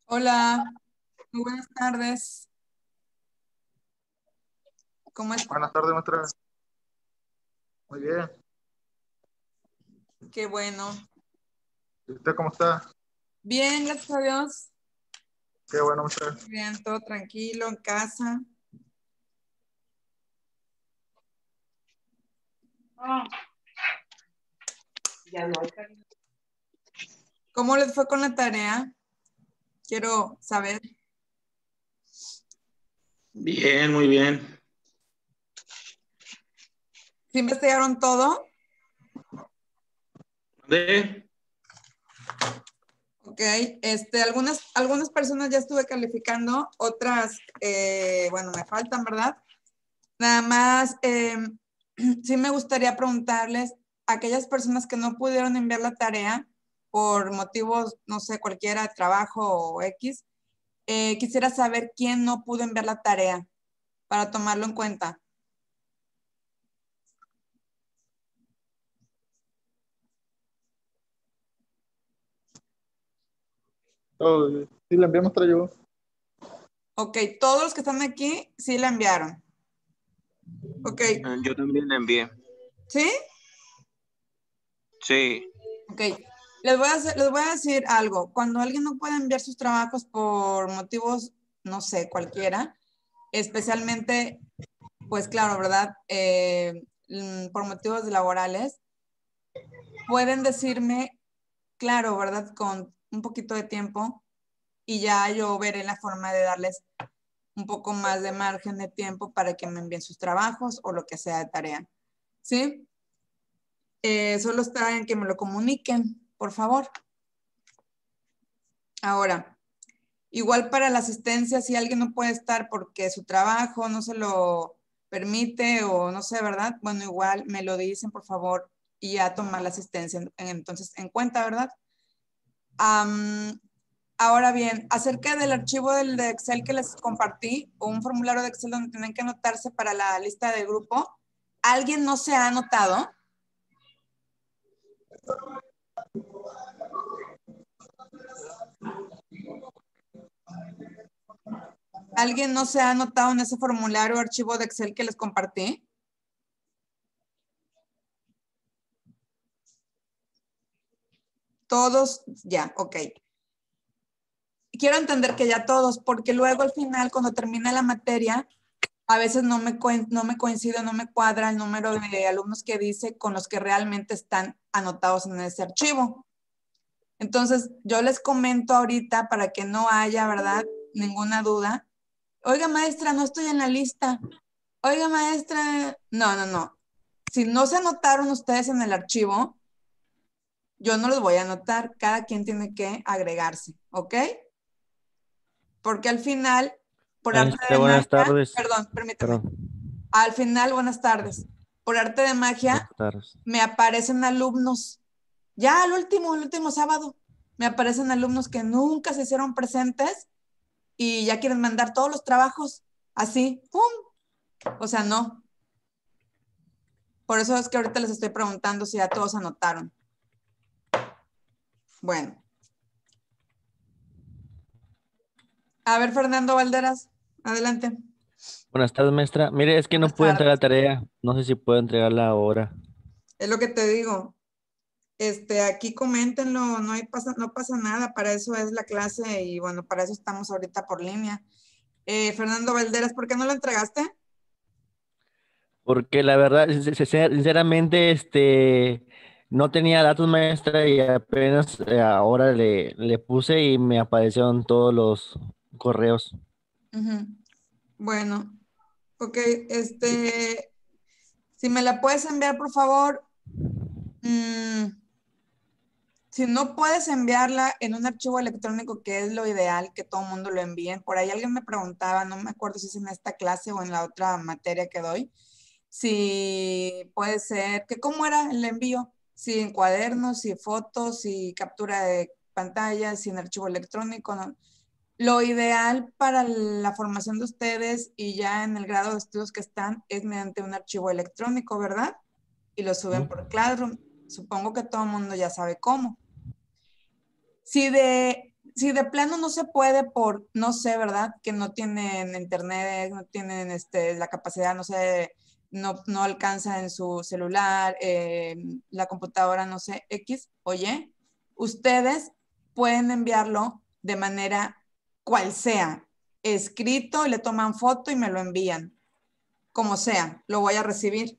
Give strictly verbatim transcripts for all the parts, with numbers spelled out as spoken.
Hola, muy buenas tardes. ¿Cómo está? Buenas tardes, maestra. Muy bien. Qué bueno. ¿Y usted cómo está? Bien, gracias a Dios. Qué bueno, maestra. Bien, todo tranquilo en casa. Ah, ya no hay cariño. ¿Cómo les fue con la tarea? Quiero saber. Bien, muy bien. ¿Sí investigaron todo? ¿De? Ok, este, algunas, algunas personas ya estuve calificando, otras, eh, bueno, me faltan, ¿verdad? Nada más, eh, sí me gustaría preguntarles a aquellas personas que no pudieron enviar la tarea por motivos, no sé, cualquiera, de trabajo o X, eh, quisiera saber quién no pudo enviar la tarea para tomarlo en cuenta. Todo bien. Sí, la envié, maestra, yo. Ok, todos los que están aquí sí la enviaron. Ok, Yo también la envié. ¿sí? Sí. Ok, les voy a hacer- les voy a decir algo. Cuando alguien no puede enviar sus trabajos por motivos, no sé, cualquiera, especialmente, pues claro, ¿verdad? Eh, mm, por motivos laborales, pueden decirme, claro, ¿verdad? Con un poquito de tiempo y ya yo veré la forma de darles un poco más de margen de tiempo para que me envíen sus trabajos o lo que sea de tarea. ¿Sí? Eh, solo está en que me lo comuniquen, por favor. Ahora, igual para la asistencia, si alguien no puede estar porque su trabajo no se lo permite o no sé, ¿verdad? Bueno, igual me lo dicen, por favor, y ya tomar la asistencia en- entonces en cuenta, ¿verdad? Am, ahora bien, acerca del archivo del de Excel que les compartí, o un formulario de Excel donde tienen que anotarse para la lista de grupo, ¿alguien no se ha anotado? ¿Alguien no se ha anotado en ese formulario o archivo de Excel que les compartí? Todos, ya, ok. Quiero entender que ya todos, porque luego al final, cuando termina la materia, a veces no me, no me coincide, no me cuadra el número de alumnos que dice con los que realmente están anotados en ese archivo. Entonces, yo les comento ahorita para que no haya, ¿verdad? Ninguna duda. Oiga, maestra, no estoy en la lista. Oiga, maestra, no, no, no. Si no se anotaron ustedes en el archivo, yo no los voy a anotar. Cada quien tiene que agregarse, ¿ok? Porque al final, por arte Maestra, de buenas magia, tardes. perdón, permíteme, Perdón, al final, buenas tardes, por arte de magia, buenas tardes. me aparecen alumnos, ya el último, el último sábado, me aparecen alumnos que nunca se hicieron presentes y ya quieren mandar todos los trabajos, así, ¡pum! O sea, no. Por eso es que ahorita les estoy preguntando si ya todos anotaron. Bueno. A ver, Fernando Valderas, adelante. Buenas tardes, maestra. Mire, es que no Buenas pude entregar tardes. la tarea. No sé si puedo entregarla ahora. Es lo que te digo. Este, aquí coméntenlo, no hay pasa, no pasa nada, para eso es la clase y bueno, para eso estamos ahorita por línea. Eh, Fernando Valderas, ¿por qué no lo entregaste? Porque la verdad, sin- sin- sinceramente, este, no tenía datos, maestra, y apenas eh, ahora le, le puse y me aparecieron todos los correos. Ujú. Bueno, ok, este, si me la puedes enviar, por favor. Mm, si no puedes enviarla en un archivo electrónico, que es lo ideal, que todo el mundo lo envíen. Por ahí alguien me preguntaba, no me acuerdo si es en esta clase o en la otra materia que doy, si puede ser, que cómo era el envío, si en cuadernos, si fotos, si captura de pantalla, si en archivo electrónico, ¿no? Lo ideal para la formación de ustedes y ya en el grado de estudios que están es mediante un archivo electrónico, ¿verdad? Y lo suben ¿Mm? por Classroom. Supongo que todo el mundo ya sabe cómo. Si de si de plano no se puede por, no sé, ¿verdad? Que no tienen internet, no tienen este, la capacidad, no sé, no, no alcanza en su celular, eh, la computadora, no sé, X o Y, ustedes pueden enviarlo de manera cual sea, escrito, y le toman foto y me lo envían, como sea, lo voy a recibir.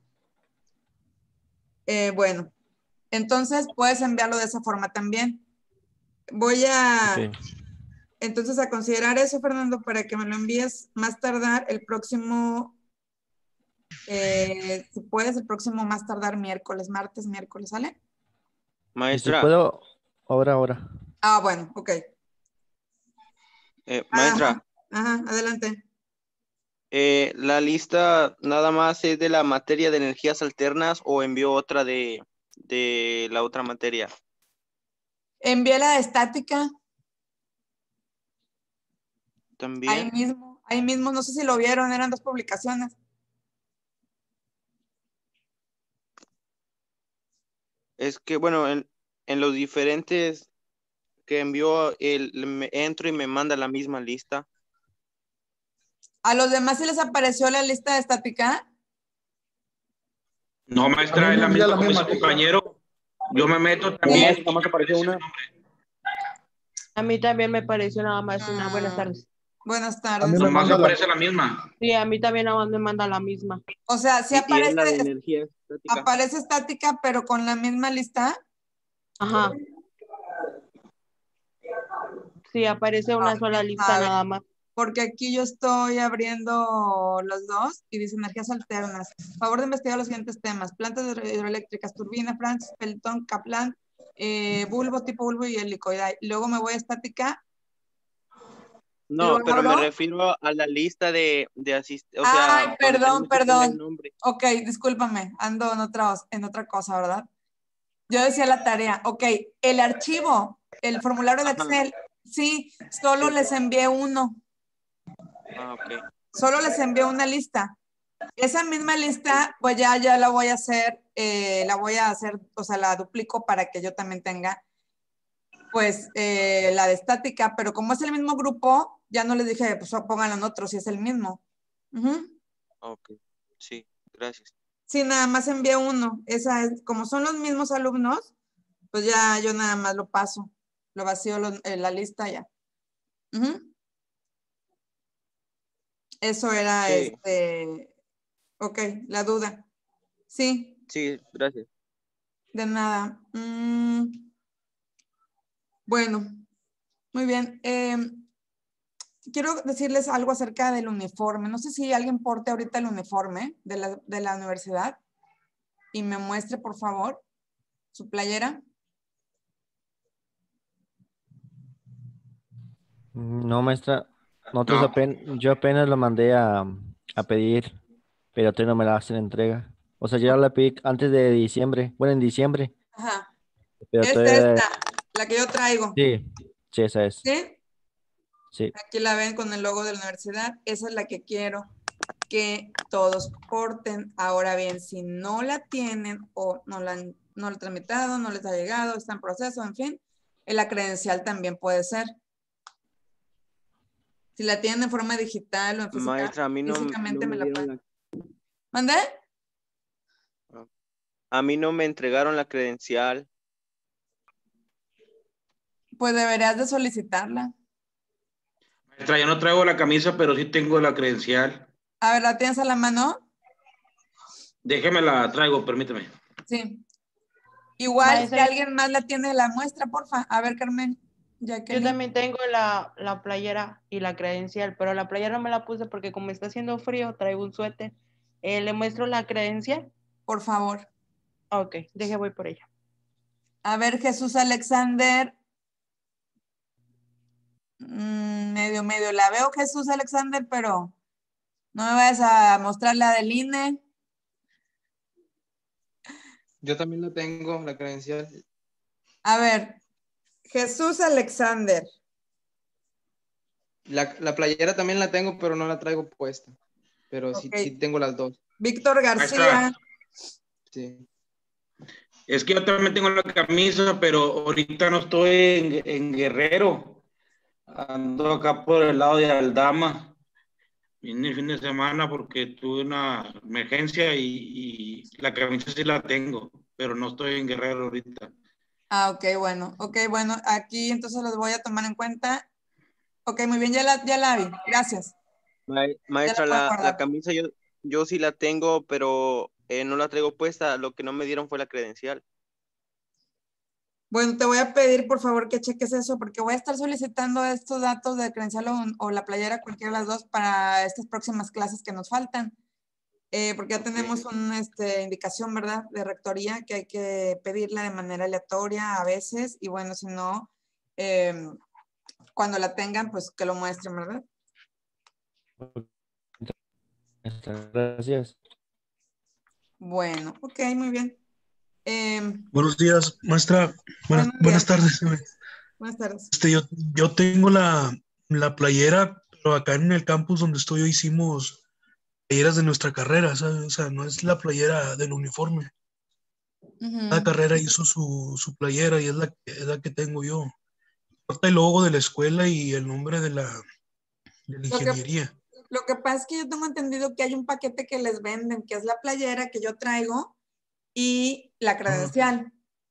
Eh, bueno, entonces puedes enviarlo de esa forma también. Voy a, Ok. entonces, a considerar eso, Fernando, para que me lo envíes más tardar el próximo, eh, si puedes, el próximo más tardar miércoles, martes, miércoles, ¿sale? Y si Maestra, puedo, ahora, ahora. Ah, bueno, ok. eh, Ajá, maestra, ajá, adelante. eh, ¿la lista nada más es de la materia de energías alternas o envió otra de, de la otra materia? Envié la de estática, ahí También. mismo, ahí mismo, no sé si lo vieron, eran dos publicaciones. Es que, bueno, en, en los diferentes que envió, el, me entro y me manda la misma lista. ¿A los demás sí les apareció la lista de estática? No, A mí maestra, es me la envía misma la como ese misma lista. compañero. Yo me meto Sí. también. Nomás, nomás apareció una. A mí también me pareció nada más una. Buenas Mm, tardes. buenas A mí tardes. me Nomás manda me la, parece la misma. Sí, a mí también nada más me manda la misma. O sea, sí Y, y es aparece, la de energía estática. aparece estática, pero con la misma lista. Ajá. Sí, aparece una sola lista A ver, nada más. porque aquí yo estoy abriendo los dos y dice energías alternas. Favor de investigar los siguientes temas: plantas hidro- hidroeléctricas, turbina, Francis, Pelton, Kaplan, eh, bulbo, tipo bulbo y helicoidal. Luego me voy a estática, No, lo pero me abro. refiero a la lista de, de asistentes, o Ay, sea, donde perdón, tenemos que poner el perdón. nombre. Ok, discúlpame, ando en otra, en otra cosa, ¿verdad? Yo decía la tarea. Ok, el archivo, el formulario de Ajá, Excel, sí, solo sí. les envié uno, Ah, ok. solo les envié una lista. Esa misma lista, pues ya, ya la voy a hacer, eh, la voy a hacer, o sea, la duplico para que yo también tenga, pues, eh, la de estática, pero como es el mismo grupo, ya no les dije, pues pónganlo en otro, si es el mismo. Ujú. Ok, sí, gracias. Sí, nada más envié uno. Esa es, como son los mismos alumnos, pues ya yo nada más lo paso, lo vacío lo- en la lista ya. Ujú. Eso era, Sí, este, ok, la duda. Sí, sí, gracias. de nada. Mm, bueno, muy bien. Eh, quiero decirles algo acerca del uniforme. No sé si alguien porte ahorita el uniforme de la, de la universidad y me muestre, por favor, su playera. No, maestra. Nosotros No. apenas, yo apenas lo mandé a, a pedir, pero todavía no me la hacen entrega. O sea, ya la pedí antes de diciembre. Bueno, en diciembre, Ajá. pero Es todavía. esta, la que yo traigo. Sí, sí, esa es. ¿Sí? Sí. Aquí la ven con el logo de la universidad. Esa es la que quiero que todos porten. Ahora bien, si no la tienen o no la han no la han tramitado, no les ha llegado, está en proceso, en fin, la credencial también puede ser. Si la tienen en forma digital o en física, Maestra, a mí no, no físicamente me me la dieron pueden. la... ¿Mandé? A mí no me entregaron la credencial. Pues deberías de solicitarla. Maestra, yo no traigo la camisa, pero sí tengo la credencial. A ver, ¿la tienes a la mano? Déjeme la traigo, permíteme. Sí. Igual, si Maestra, alguien más la tiene, la muestra, porfa. A ver, Carmen, yo Jacqueline. también tengo la, la playera y la credencial, pero la playera no me la puse porque como está haciendo frío, traigo un suéter. Eh, ¿Le muestro la credencial? Por favor. Ok, deje voy por ella. A ver, Jesús Alexander. Mm, medio, medio. La veo, Jesús Alexander, pero no me vayas a mostrar la del I N E. Yo también la tengo, la credencial. A ver, Jesús Alexander. La, la playera también la tengo, pero no la traigo puesta. Pero sí, Ok. sí tengo las dos. Víctor Maestra, García. Sí. Es que yo también tengo la camisa, pero ahorita no estoy en, en Guerrero. Ando acá por el lado de Aldama. Vine el fin de semana porque tuve una emergencia y, y la camisa sí la tengo, pero no estoy en Guerrero ahorita. Ah, ok, bueno, ok, bueno, aquí entonces los voy a tomar en cuenta. Ok, muy bien, ya la, ya la vi, gracias. Ma- Ya Maestra, la puedo la, la guardar. camisa yo, yo sí la tengo, pero eh, no la traigo puesta. Lo que no me dieron fue la credencial. Bueno, te voy a pedir por favor que cheques eso porque voy a estar solicitando estos datos de credencial o, o la playera, cualquiera de las dos, para estas próximas clases que nos faltan. Eh, porque ya tenemos una este, indicación, ¿verdad? De rectoría que hay que pedirla de manera aleatoria a veces y bueno, si no, eh, cuando la tengan, pues que lo muestren, ¿verdad? Gracias. Bueno, ok, muy bien. Eh, Buenos días, maestra. Buenas, buenos buenas días. tardes. Buenas tardes. Este, yo, yo tengo la, la playera, pero acá en el campus donde estoy hoy hicimos playeras de nuestra carrera, ¿sabes? O sea, no es la playera del uniforme. Cada Ujú. carrera hizo su, su playera y es la, que- es la que tengo yo. Corta el logo de la escuela y el nombre de la, de la Lo que, ingeniería. lo que pasa es que yo tengo entendido que hay un paquete que les venden, que es la playera que yo traigo y la Ah, credencial.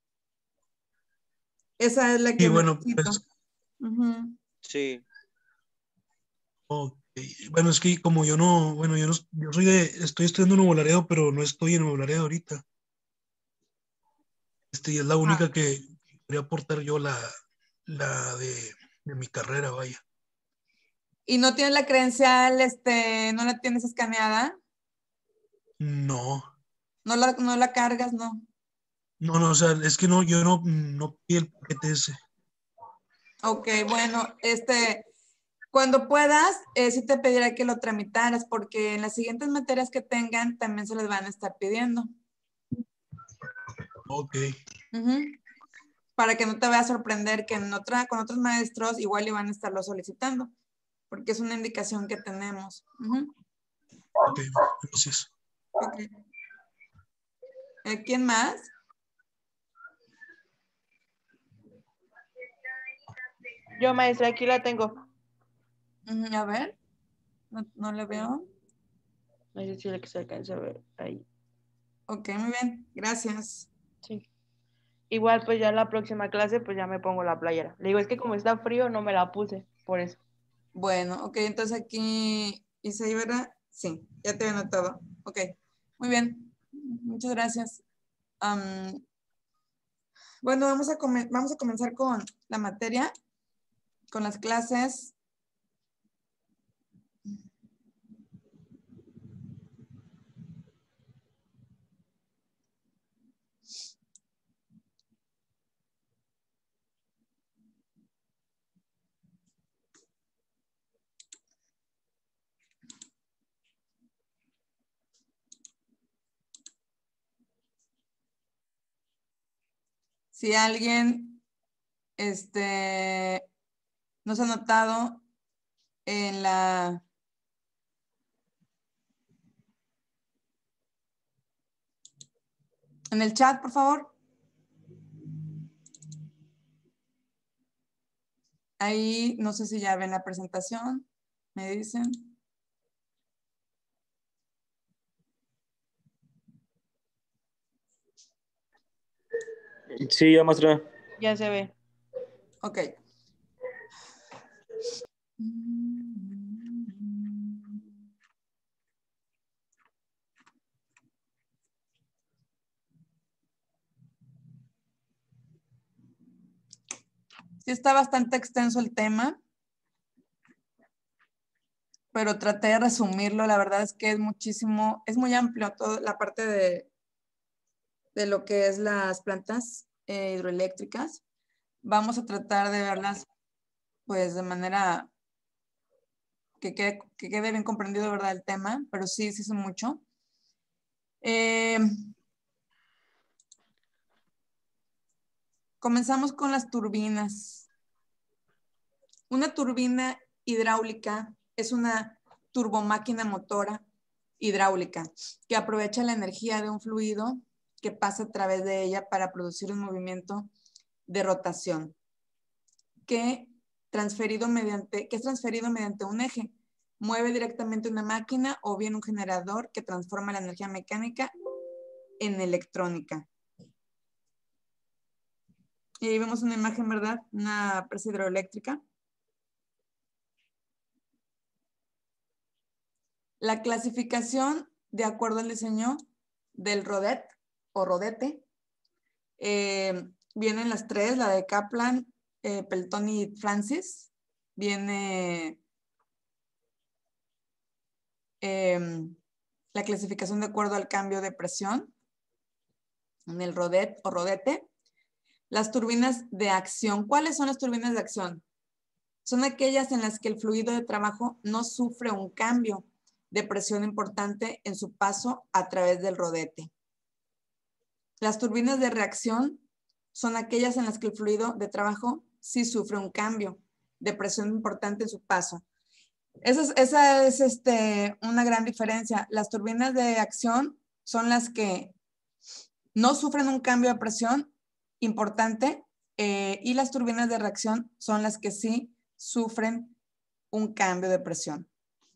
Esa es la y que bueno, necesito. pues, Ujú. Sí. ok. Bueno, es que como yo no, bueno, yo no, yo soy de, estoy estudiando en Nuevo Laredo, pero no estoy en Nuevo Laredo ahorita. Este, y es la Ah, única que quería aportar yo la, la de, de mi carrera, vaya. ¿y no tienes la credencial, este, no la tienes escaneada? No, ¿No la, no la cargas? No. no, no, o sea, es que no, yo no, no pedí el paquete ese. Ok, bueno, este, cuando puedas, eh, sí te pediré que lo tramitaras, porque en las siguientes materias que tengan también se les van a estar pidiendo. Ok, Ujú. Para que no te vaya a sorprender que en otra, con otros maestros igual iban a estarlo solicitando, porque es una indicación que tenemos. Ujú. ok, gracias. Ok. Eh, ¿quién más? Yo, maestra, aquí la tengo. Ujú, a ver, no, no le veo. No sé si la que se alcanza a ver ahí. Ok, muy bien, gracias. Sí. Igual, pues ya la próxima clase, pues ya me pongo la playera. Le digo, es que como está frío, no me la puse, por eso. Bueno, ok, entonces aquí hice, ¿verdad? Sí, ya te había anotado. Ok, muy bien. Muchas gracias. Am, bueno, vamos a, come- vamos a comenzar con la materia, con las clases. Si alguien este, no se ha anotado en la... En el chat, por favor. Ahí, no sé si ya ven la presentación, me dicen. Sí, ya, maestra. Ya se ve. Ok. Sí está bastante extenso el tema, pero traté de resumirlo. La verdad es que es muchísimo, es muy amplio toda la parte de, de lo que es las plantas eh, hidroeléctricas. Vamos a tratar de verlas pues de manera que quede, que quede bien comprendido, ¿verdad? El tema, pero sí, sí es mucho. Eh, comenzamos con las turbinas. Una turbina hidráulica es una turbomáquina motora hidráulica que aprovecha la energía de un fluido que pasa a través de ella para producir un movimiento de rotación que, transferido mediante, que es transferido mediante un eje. Mueve directamente una máquina o bien un generador que transforma la energía mecánica en electrónica. Y ahí vemos una imagen, ¿verdad? Una presa hidroeléctrica. La clasificación, de acuerdo al diseño del rodet o rodete, eh, vienen las tres, la de Kaplan, eh, Pelton y Francis. Viene eh, la clasificación de acuerdo al cambio de presión en el rodet o rodete. Las turbinas de acción. ¿Cuáles son las turbinas de acción? Son aquellas en las que el fluido de trabajo no sufre un cambio de presión importante en su paso a través del rodete. Las turbinas de reacción son aquellas en las que el fluido de trabajo sí sufre un cambio de presión importante en su paso. Esa es, esa es este, una gran diferencia. Las turbinas de acción son las que no sufren un cambio de presión importante eh, y las turbinas de reacción son las que sí sufren un cambio de presión.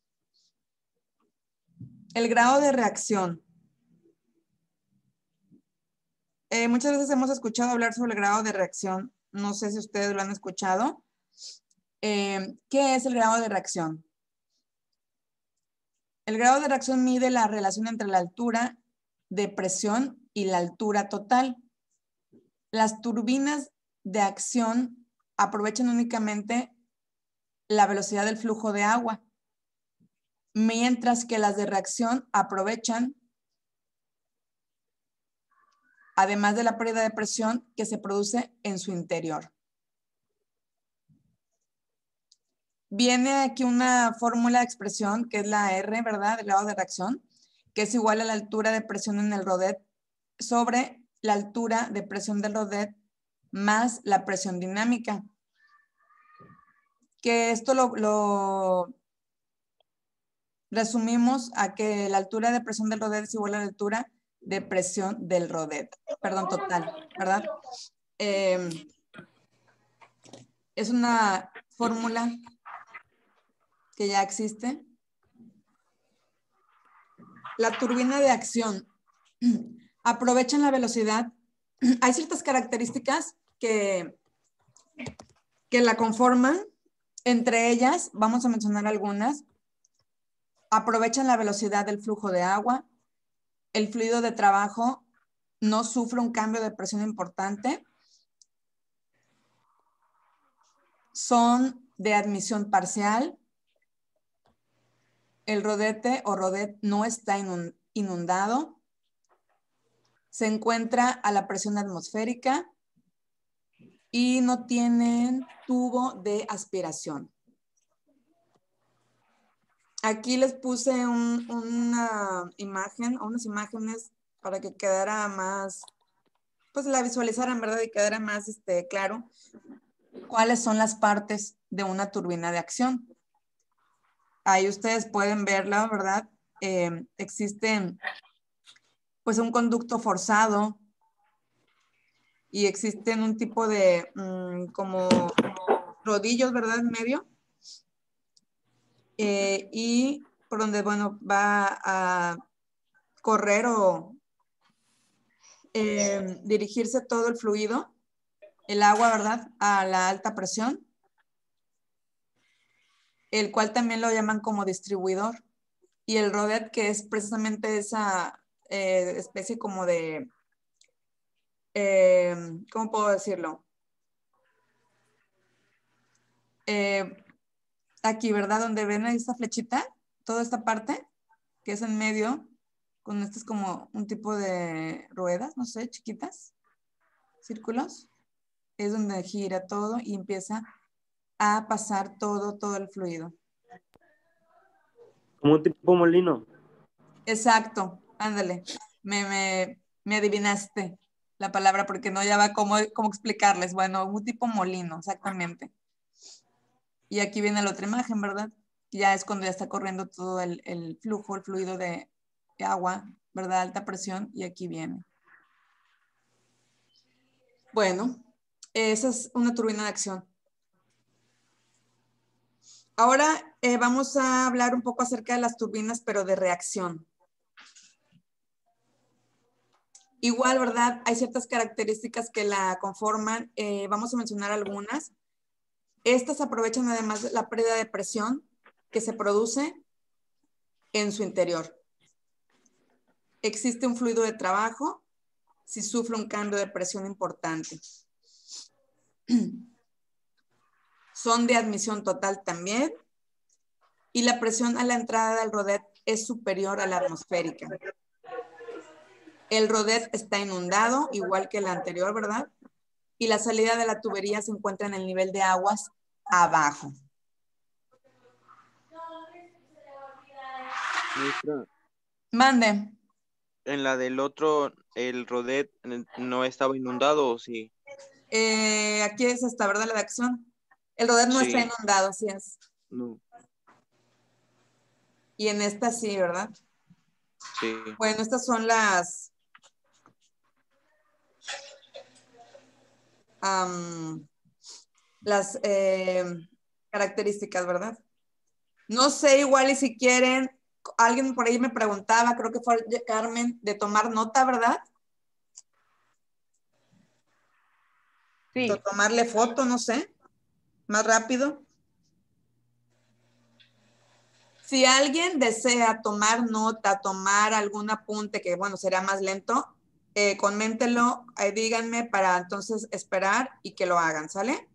El grado de reacción. Eh, muchas veces hemos escuchado hablar sobre el grado de reacción. No sé si ustedes lo han escuchado. Eh, ¿Qué es el grado de reacción? El grado de reacción mide la relación entre la altura de presión y la altura total. Las turbinas de acción aprovechan únicamente la velocidad del flujo de agua, mientras que las de reacción aprovechan, además de la pérdida de presión que se produce en su interior. Viene aquí una fórmula de expresión que es la R, ¿verdad? El grado de reacción, que es igual a la altura de presión en el rodet sobre la altura de presión del rodet más la presión dinámica. Que esto lo, lo resumimos a que la altura de presión del rodet es igual a la altura de presión del rodet, perdón, total, ¿verdad? Eh, es una fórmula que ya existe. La turbina de acción. Aprovechan la velocidad. Hay ciertas características que, que la conforman. Entre ellas, vamos a mencionar algunas. Aprovechan la velocidad del flujo de agua. El fluido de trabajo no sufre un cambio de presión importante. Son de admisión parcial. El rodete o rodet no está inundado. Se encuentra a la presión atmosférica y no tienen tubo de aspiración. Aquí les puse un, una imagen, unas imágenes para que quedara más, pues la visualizaran, ¿verdad? Y quedara más este, claro cuáles son las partes de una turbina de acción. Ahí ustedes pueden verla, ¿verdad? Eh, existen pues un conducto forzado y existen un tipo de mmm, como rodillos, ¿verdad? En medio. Eh, y por donde, bueno, va a correr o eh, dirigirse todo el fluido, el agua, ¿verdad? A la alta presión, el cual también lo llaman como distribuidor. Y el rodet, que es precisamente esa eh, especie como de, eh, ¿cómo puedo decirlo? Eh, aquí, ¿verdad? Donde ven esta flechita, toda esta parte, que es en medio, con estas como un tipo de ruedas, no sé, chiquitas, círculos, es donde gira todo y empieza a pasar todo, todo el fluido. Como un tipo molino. Exacto, ándale, me, me, me adivinaste la palabra porque no ya va cómo, cómo explicarles. Bueno, un tipo molino, exactamente. Y aquí viene la otra imagen, ¿verdad? Ya es cuando ya está corriendo todo el, el flujo, el fluido de, de agua, ¿verdad? Alta presión, y aquí viene. Bueno, esa es una turbina de acción. Ahora eh, vamos a hablar un poco acerca de las turbinas, pero de reacción. Igual, ¿verdad? Hay ciertas características que la conforman. Eh, vamos a mencionar algunas. Estas aprovechan además de la pérdida de presión que se produce en su interior. Existe un fluido de trabajo si sufre un cambio de presión importante. Son de admisión total también. Y la presión a la entrada del rodet es superior a la atmosférica. El rodet está inundado, igual que el anterior, ¿verdad? Y la salida de la tubería se encuentra en el nivel de aguas abajo. Maestra, Mande. en la del otro, el rodet eh, no estaba inundado, ¿o sí? Eh, aquí es esta, ¿verdad? La de acción. El rodet no Sí. está inundado, así es. No, Y en esta sí, ¿verdad? sí. Bueno, estas son las... Um, las eh, características, ¿verdad? No sé, igual y si quieren, alguien por ahí me preguntaba, creo que fue Carmen, de tomar nota, ¿verdad? Sí. De tomarle foto, no sé, más rápido. Si alguien desea tomar nota, tomar algún apunte, que bueno, será más lento, eh, coméntenlo, eh, díganme para entonces esperar y que lo hagan, ¿sale?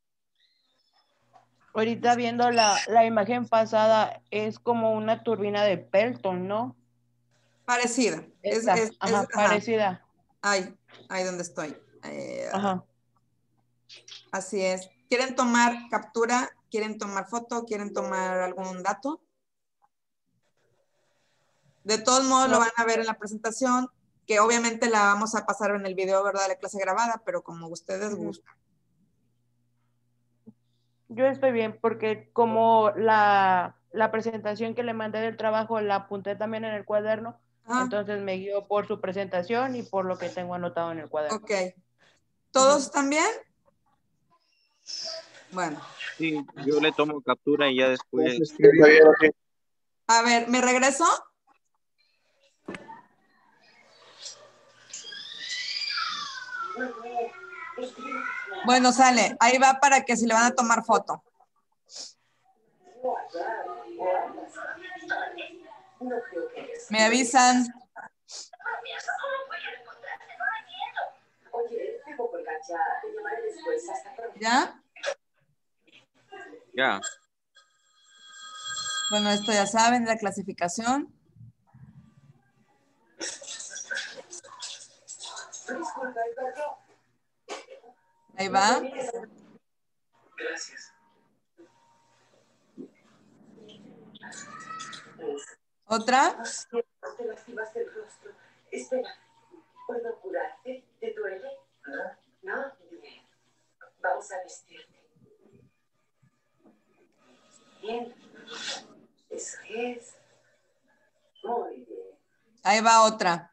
Ahorita viendo la, la imagen pasada, es como una turbina de Pelton, ¿no? Parecida. Es, Esta, es, ajá, es, ajá. parecida. Ahí, ahí donde estoy. Eh, Ajá. Así es. ¿Quieren tomar captura? ¿Quieren tomar foto? ¿Quieren tomar algún dato? De todos modos No. lo van a ver en la presentación, que obviamente la vamos a pasar en el video, ¿verdad? De la clase grabada, pero como ustedes Ujú. gustan. Yo estoy bien porque como la, la presentación que le mandé del trabajo la apunté también en el cuaderno, Ah, entonces me guío por su presentación y por lo que tengo anotado en el cuaderno. ok. ¿Todos Ujú. también? Bueno. Sí, yo le tomo captura y ya después. A ver, ¿me regreso? Bueno, sale. Ahí va para que si le van a tomar foto. Me avisan. ¿Ya? Ya. Bueno, esto ya saben, la clasificación. Ahí va. Gracias. ¿Otra? Te lastimaste el rostro. Espera, ¿puedo curarte? ¿Te duele? No. ¿No? Bien. Vamos a vestirte. Bien. Eso es. Muy bien. Ahí va otra.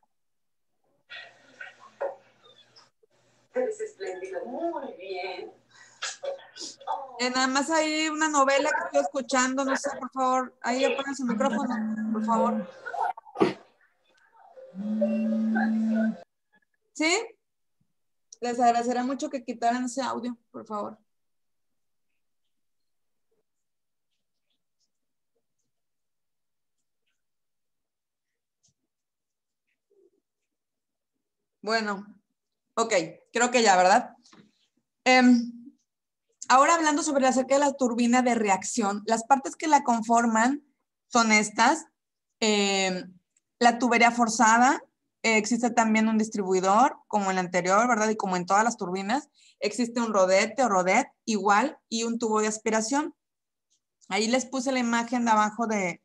Eres espléndido. Muy bien. Eh, nada más hay una novela que estoy escuchando, no sé, por favor, ahí apagan su micrófono, por favor. ¿Sí? Les agradecería mucho que quitaran ese audio, por favor. Bueno, ok, creo que ya, ¿verdad? Um, ahora hablando sobre acerca de la turbina de reacción, las partes que la conforman son estas. Eh, la tubería forzada, eh, existe también un distribuidor, como en el anterior, ¿verdad? Y como en todas las turbinas, existe un rodete o rodet igual y un tubo de aspiración. Ahí les puse la imagen de abajo de,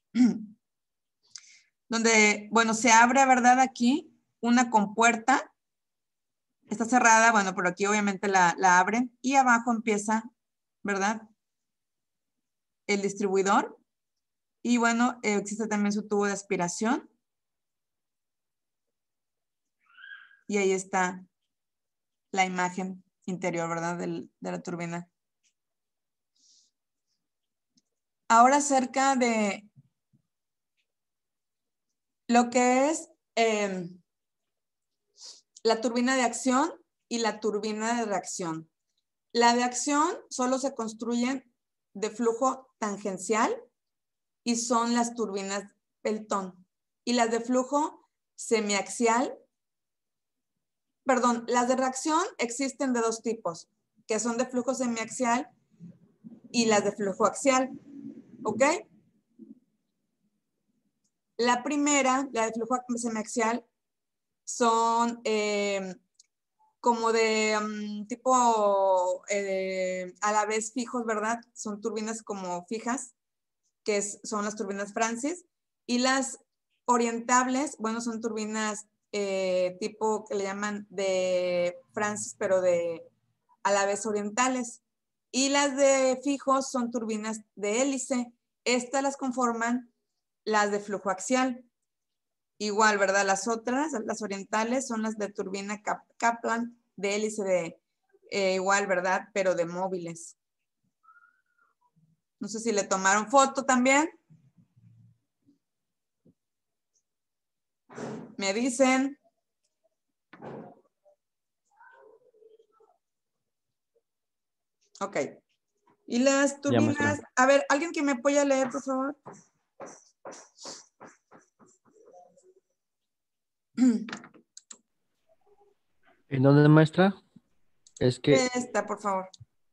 donde, bueno, se abre, ¿verdad? Aquí una compuerta. Está cerrada, bueno, pero aquí obviamente la, la abren y abajo empieza, ¿verdad? El distribuidor. Y bueno, eh, existe también su tubo de aspiración. Y ahí está la imagen interior, ¿verdad? Del- de la turbina. Ahora acerca de lo que es eh, la turbina de acción y la turbina de reacción. La de acción solo se construyen de flujo tangencial y son las turbinas Pelton. Y las de flujo semiaxial, perdón, las de reacción existen de dos tipos, que son de flujo semiaxial y las de flujo axial. ¿Ok? La primera, la de flujo semiaxial, son eh, como de um, tipo eh, a la vez fijos, ¿verdad? Son turbinas como fijas, que es- son las turbinas Francis. Y las orientables, bueno, son turbinas eh, tipo que le llaman de Francis, pero de a la vez orientales. Y las de fijos son turbinas de hélice. Estas las conforman las de flujo axial. Igual, ¿verdad? Las otras, las orientales, son las de turbina Cap- Kaplan de hélice de eh, igual, ¿verdad? Pero de móviles. No sé si le tomaron foto también. Me dicen. Ok. Y las Ya, maestra. turbinas, a ver, alguien que me apoye a leer, por favor. ¿En dónde, maestra? Es que Esta, por favor.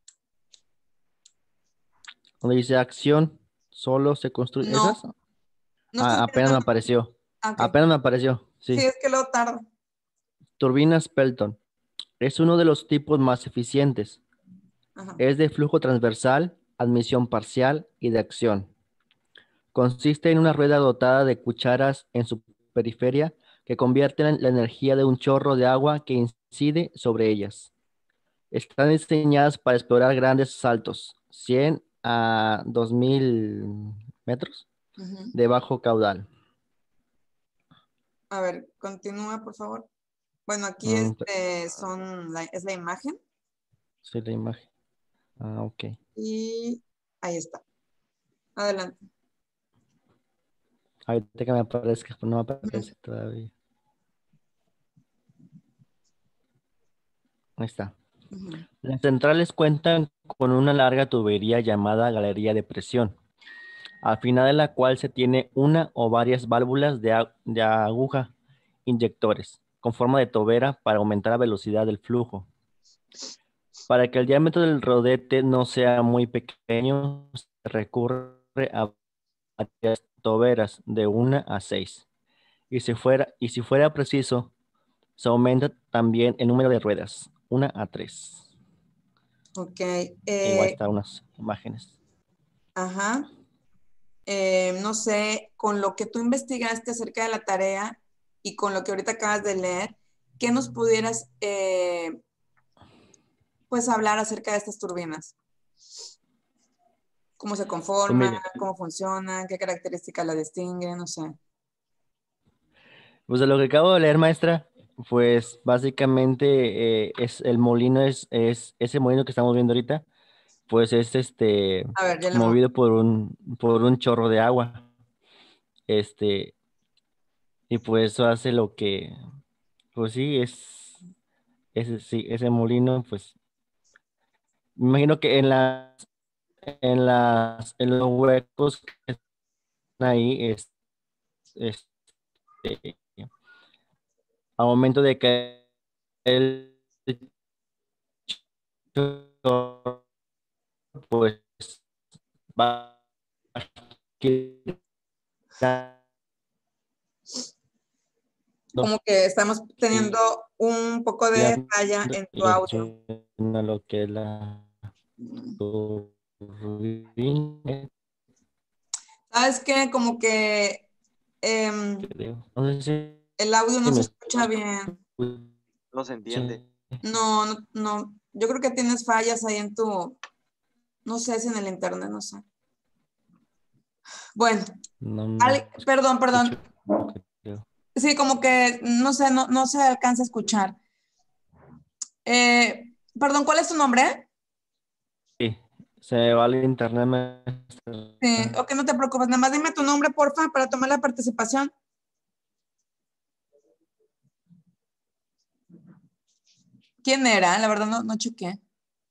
donde dice acción, solo se construye. No, ¿Esas? no Ah, estás apenas me viendo. apareció. Ah, ok. Apenas me apareció, Sí, sí. es que luego tarda. Turbinas Pelton. Es uno de los tipos más eficientes. Ajá. Es de flujo transversal, admisión parcial y de acción. Consiste en una rueda dotada de cucharas en su periferia que convierten la energía de un chorro de agua que incide sobre ellas. Están diseñadas para explorar grandes saltos, cien a dos mil metros Ujú. de bajo caudal. A ver, continúa, por favor. Bueno, aquí Mm, este son la- es la imagen sí, la imagen. Ah, ok. y ahí está. Adelante. Ahorita que me aparezca, pues no me Ujú. aparece todavía. Ahí está. Ujú. Las centrales cuentan con una larga tubería llamada galería de presión, al final de la cual se tiene una o varias válvulas de, a- de aguja inyectores con forma de tobera para aumentar la velocidad del flujo. Para que el diámetro del rodete no sea muy pequeño, se recurre a varias toberas de una a seis. Y si fuera, y si fuera preciso, se aumenta también el número de ruedas, una a tres. Ok. Igual eh, están unas imágenes. ajá. Eh, no sé, con lo que tú investigaste acerca de la tarea y con lo que ahorita acabas de leer, ¿qué nos pudieras eh, pues hablar acerca de estas turbinas? ¿Cómo se Pues conforman? mire, ¿Cómo funcionan? ¿Qué características la distinguen? No sé. pues de lo que acabo de leer, maestra, pues básicamente eh, es el molino es, es ese molino que estamos viendo ahorita, pues es este A ver, ya le mo- movido por un por un chorro de agua. Este, y pues eso hace lo que, pues sí, es ese sí, ese molino, pues me imagino que en las en las en los huecos que están ahí es, este al momento de que el chorro, pues va girando como que estamos teniendo y un poco de falla en tu y audio. suena lo que es la turbina, ¿Sabes qué? Como que em, creo. No sé si el audio no si se me escucha bien. No se entiende. escuchan. No, no, no. Yo creo que tienes fallas ahí en tu, no sé si en el internet, no sé. Bueno, No me al- perdón, perdón. escucho, creo. Sí, como que no sé, no, no se alcanza a escuchar. Eh, perdón, ¿cuál es tu nombre? Sí, se me va el internet, maestra. Sí, ok, no te preocupes. Nada más dime tu nombre, porfa, para tomar la participación. ¿Quién era? La verdad no, no chequé.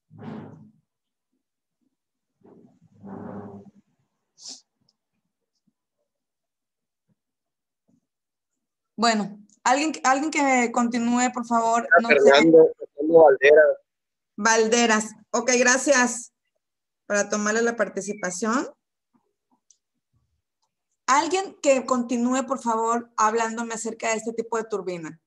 Bueno, alguien, alguien que continúe, por favor. No sé. Fernando, Fernando Valderas. Valderas. Ok, gracias para tomarle la participación. Alguien que continúe, por favor, hablándome acerca de este tipo de turbina.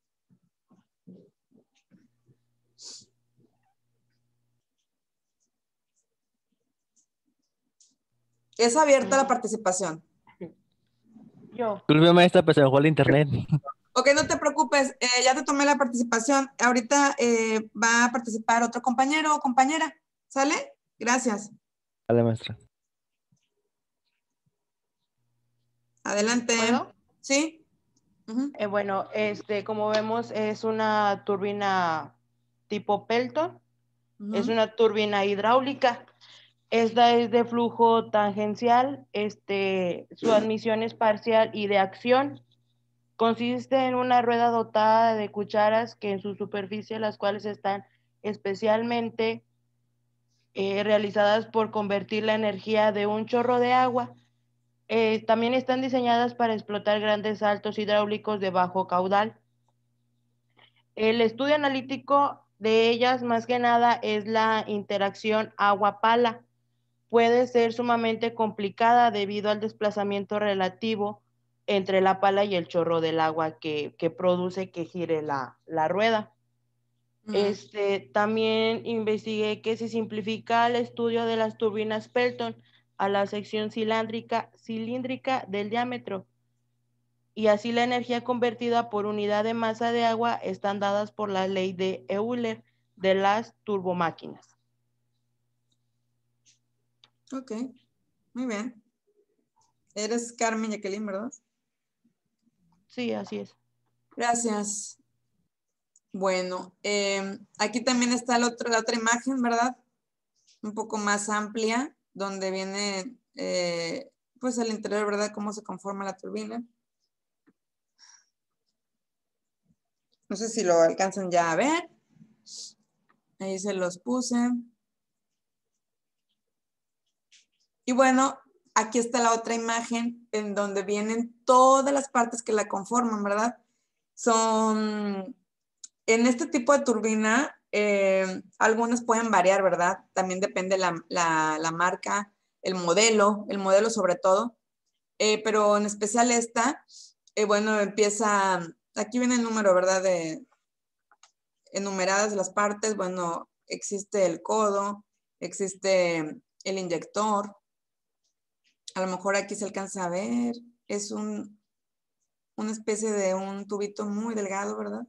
Es abierta la participación. Yo. Disculpe, maestra, pero se me fue el internet. Ok, no te preocupes, eh, ya te tomé la participación. Ahorita eh, va a participar otro compañero o compañera. ¿Sale? Gracias. Vale, maestra. Adelante. ¿Puedo? ¿Sí? Uh-huh. Eh, bueno, este, como vemos, es una turbina tipo Pelton. Uh-huh. Es una turbina hidráulica. Esta es de flujo tangencial. Este, su admisión es parcial y de acción. Consiste en una rueda dotada de cucharas que en su superficie, las cuales están especialmente eh, realizadas por convertir la energía de un chorro de agua. Eh, también están diseñadas para explotar grandes saltos hidráulicos de bajo caudal. El estudio analítico de ellas, más que nada, es la interacción agua-pala. Puede ser sumamente complicada debido al desplazamiento relativo entre la pala y el chorro del agua que, que produce que gire la, la rueda. Uh-huh. Este, también investigué que se simplifica el estudio de las turbinas Pelton a la sección cilíndrica, cilíndrica del diámetro, y así la energía convertida por unidad de masa de agua están dadas por la ley de Euler de las turbomáquinas. Ok, muy bien. Eres Carmen Jacqueline, ¿verdad? Sí, así es. Gracias. Bueno, eh, aquí también está el otro, la otra imagen, ¿verdad? Un poco más amplia, donde viene eh, pues el interior, ¿verdad? Cómo se conforma la turbina. No sé si lo alcanzan ya a ver. Ahí se los puse. Y bueno, aquí está la otra imagen en donde vienen todas las partes que la conforman, ¿verdad? Son, en este tipo de turbina, eh, algunas pueden variar, ¿verdad? También depende la, la, la marca, el modelo, el modelo sobre todo. Eh, pero en especial esta, eh, bueno, empieza, aquí viene el número, ¿verdad? De enumeradas las partes, bueno, existe el codo, existe el inyector. A lo mejor aquí se alcanza a ver, es un, una especie de un tubito muy delgado, ¿verdad?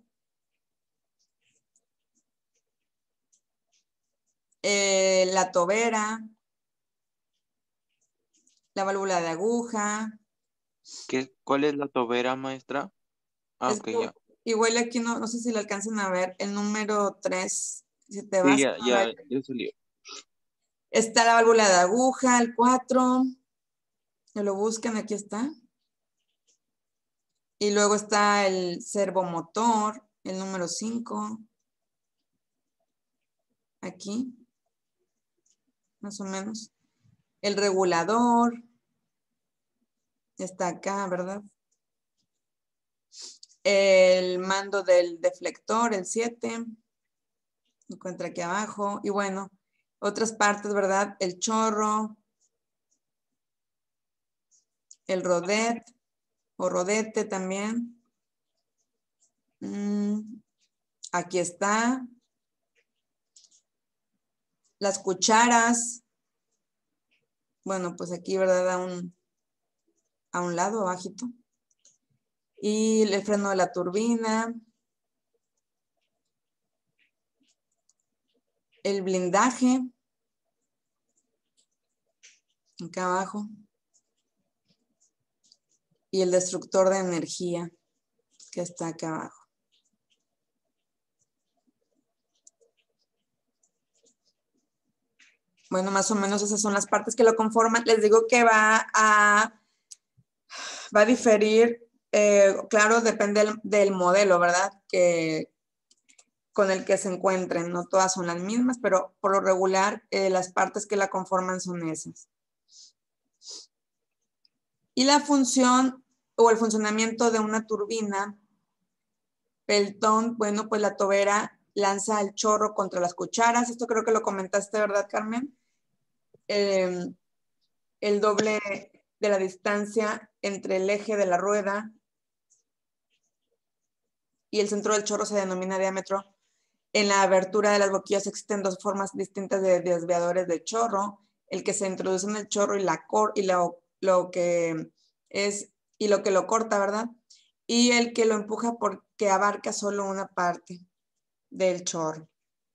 Eh, la tobera, la válvula de aguja. ¿Qué, ¿Cuál es la tobera, maestra? Ah, Es ok, que, ya. igual aquí no, no sé si le alcancen a ver el número tres, si te Sí, vas ya, a ya, ver. ya salió. Está la válvula de aguja, el cuatro. Que lo buscan, aquí está. Y luego está el servomotor, el número cinco. Aquí, más o menos. El regulador. Está acá, ¿verdad? El mando del deflector, el siete. Encuentra aquí abajo. Y bueno, otras partes, ¿verdad? El chorro. El rodet o rodete también. Mm, aquí está. Las cucharas. Bueno, pues aquí, ¿verdad? A un, a un lado, abajito. Y el freno de la turbina. El blindaje. Acá abajo. Y el destructor de energía, que está acá abajo. Bueno, más o menos esas son las partes que lo conforman. Les digo que va a, va a diferir, eh, claro, depende del, del modelo, ¿verdad? Que, con el que se encuentren. No todas son las mismas, pero por lo regular eh, las partes que la conforman son esas. Y la función o el funcionamiento de una turbina, Pelton, bueno, pues la tobera lanza el chorro contra las cucharas. Esto creo que lo comentaste, ¿verdad, Carmen? Eh, el doble de la distancia entre el eje de la rueda y el centro del chorro se denomina diámetro. En la abertura de las boquillas existen dos formas distintas de desviadores de chorro, el que se introduce en el chorro y, la cor y lo, lo que es y lo que lo corta, ¿verdad? Y el que lo empuja porque abarca solo una parte del chorro.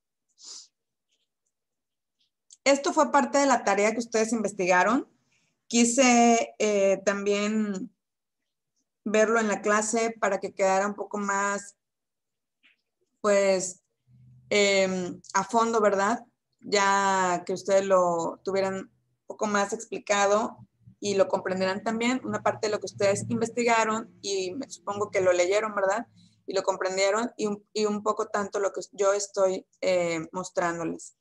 Esto fue parte de la tarea que ustedes investigaron. Quise eh, también verlo en la clase para que quedara un poco más, pues, Eh, a fondo, ¿verdad? Ya que ustedes lo tuvieran un poco más explicado y lo comprenderán también, una parte de lo que ustedes investigaron y me supongo que lo leyeron, ¿verdad? Y lo comprendieron y un, y un poco tanto lo que yo estoy eh, mostrándoles.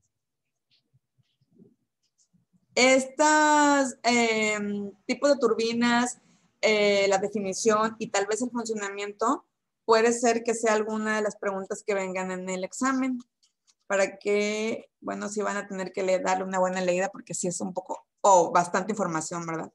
Estos eh, tipos de turbinas, eh, la definición y tal vez el funcionamiento puede ser que sea alguna de las preguntas que vengan en el examen, para que, bueno, sí van a tener que leer, darle una buena leída porque sí es un poco, o oh, bastante información, ¿verdad?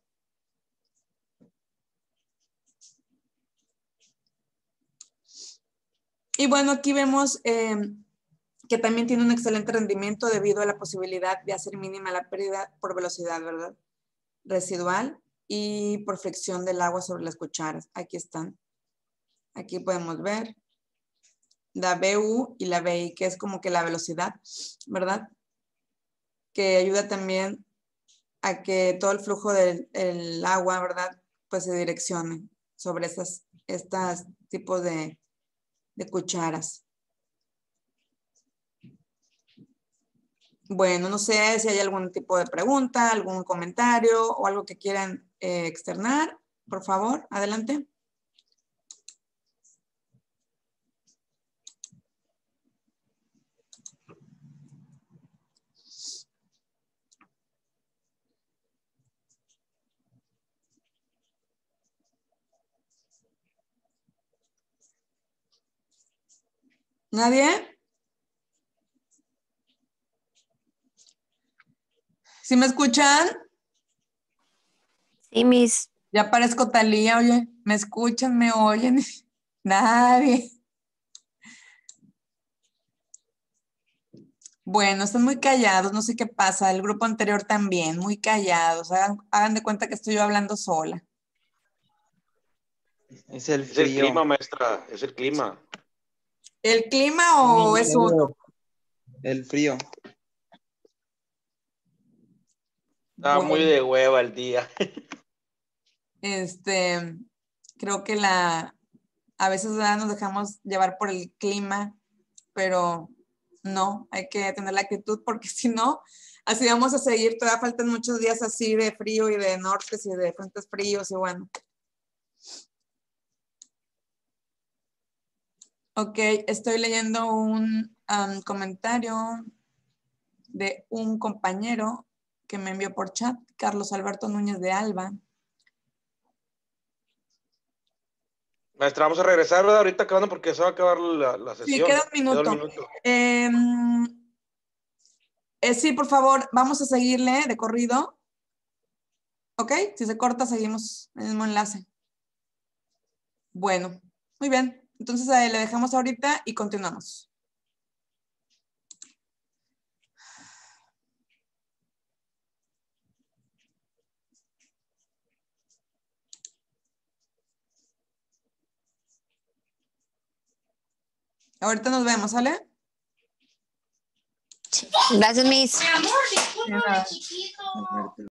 Y bueno, aquí vemos eh, que también tiene un excelente rendimiento debido a la posibilidad de hacer mínima la pérdida por velocidad, ¿verdad? Residual y por fricción del agua sobre las cucharas. Aquí están. Aquí podemos ver la B U y la B I, que es como que la velocidad, ¿verdad? Que ayuda también a que todo el flujo del el agua, ¿verdad? Pues se direccione sobre esas, estos tipos de, de cucharas. Bueno, no sé si hay algún tipo de pregunta, algún comentario o algo que quieran eh, externar. Por favor, adelante. ¿Nadie? ¿Sí me escuchan? Sí, mis. Ya parezco Talía, oye. ¿Me escuchan? ¿Me oyen? Nadie. Bueno, están muy callados, no sé qué pasa. El grupo anterior también, muy callados. Hagan, hagan de cuenta que estoy yo hablando sola. Es el Es el frío. clima, maestra, es el clima. ¿El clima o es uno? El frío. Está Bueno, muy de hueva el día. este, creo que la, a veces ¿verdad? Nos dejamos llevar por el clima, pero no, hay que tener la actitud porque si no, así vamos a seguir. Todavía faltan muchos días así de frío y de nortes y de frentes fríos y bueno. Ok, estoy leyendo un um, comentario de un compañero que me envió por chat, Carlos Alberto Núñez de Alba. Maestra, vamos a regresar, ¿verdad? Ahorita acabando porque se va a acabar la, la sesión. Sí, queda un minuto. Queda un minuto. Eh, eh, sí, por favor, vamos a seguirle de corrido. Ok, si se corta, seguimos el mismo enlace. Bueno, muy bien. Entonces eh, le dejamos ahorita y continuamos. Ahorita nos vemos, ¿sale? Gracias, mis. De nada.